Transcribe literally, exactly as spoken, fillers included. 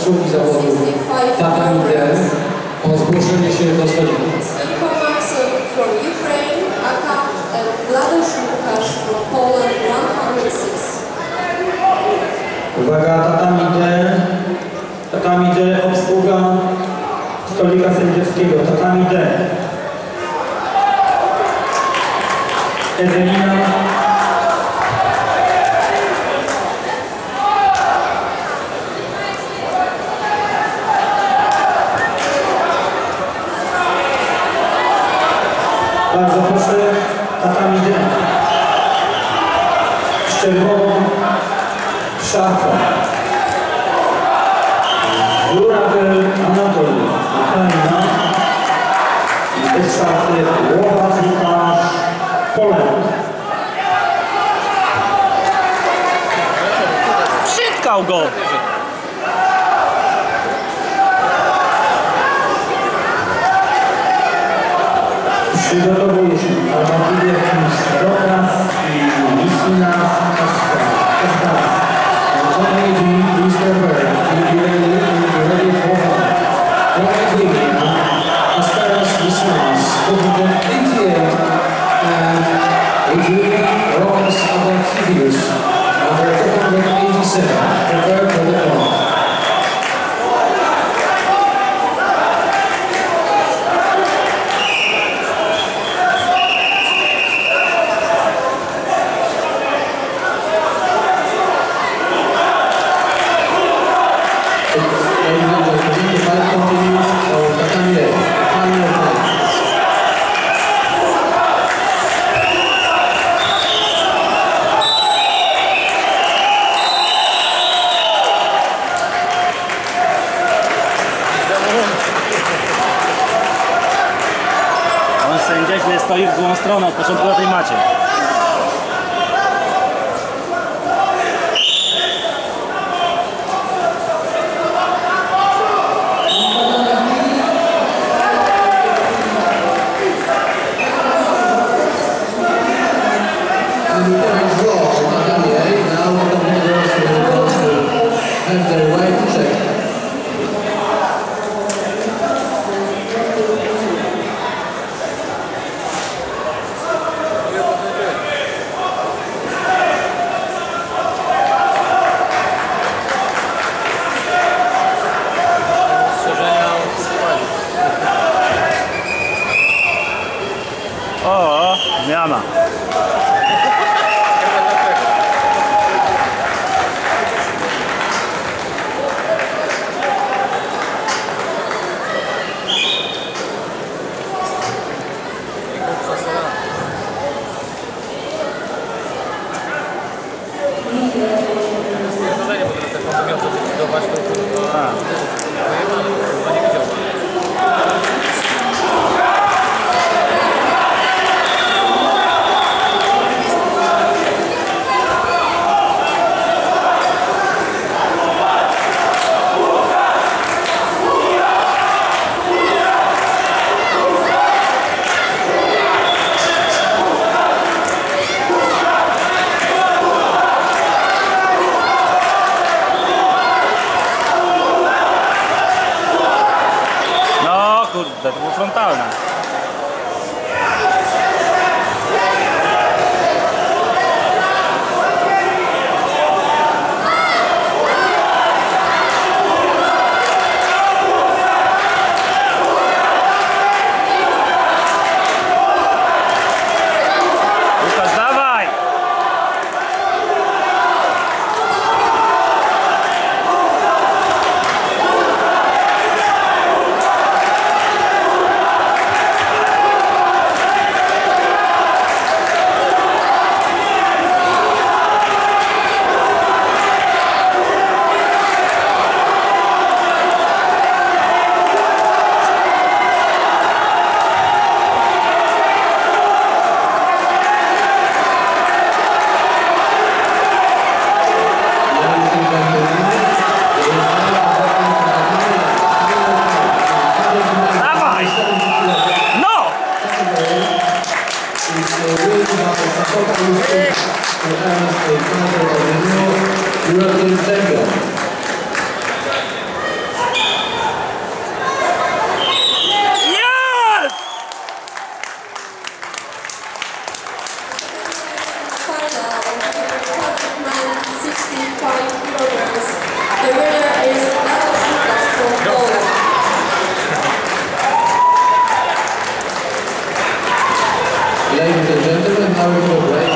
koszuli zawodu tatami D o zgłoszenie się do stadionu. Ippon from Ukraine, and Bladosz Łukasz from Poland one oh six. Uwaga, tatami D, tatami D, obsługa stolika sędziowskiego, tatami D. Ewelina. Bardzo proszę, tatami D. Z czerwoną szafą. Żurawiel Anatolii, Ukraina. I bez szafy Łukasz Bladosz, Poland. Przytkał go! Przygotowuje się Armatury Mistrzostwa i Mistrzostwa Europy. Kolejny Mistrzostwa Sędzia źle stoi w złą stronę od początku na tej macie. O, zmiana. To było frontalne. Łukasz, dawaj! Ladies and gentlemen, now we will break.